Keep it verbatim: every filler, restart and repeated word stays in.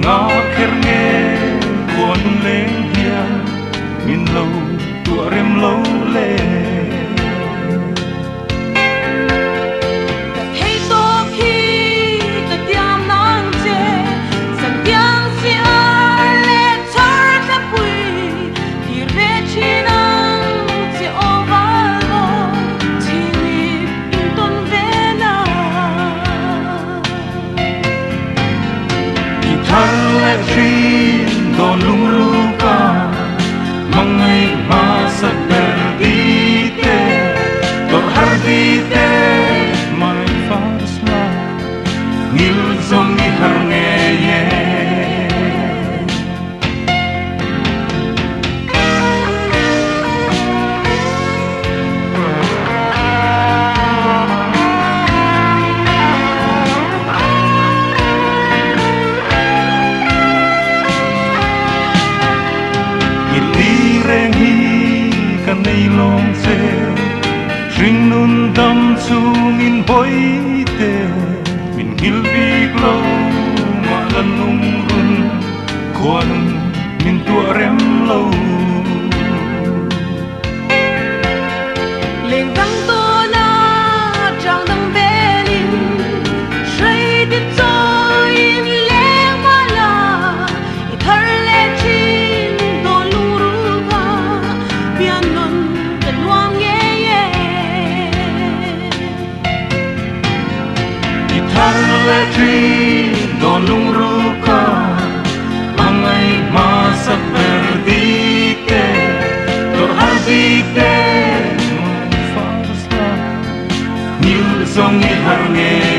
ngõ kher nghe cuốn lên hiền min lâu tua rem lâu lên Trin don lung luka mangai masa perdite dor hardite my father's love ngil zong i harngeye nay long se ring nun dam chung in boy te min hil big lo ma lan nung run kwan min tua rem lo lên căng to na trang dang belin shay dit cho in le ma la i thar le chin do lu ru ga pian non kan wang ye ye i thar le chin do lung ru ka mangai ma sa perdite dor hardite Zong i harnge